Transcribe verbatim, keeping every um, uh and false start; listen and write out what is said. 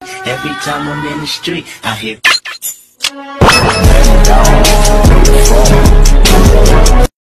Every time I'm in the street, I hear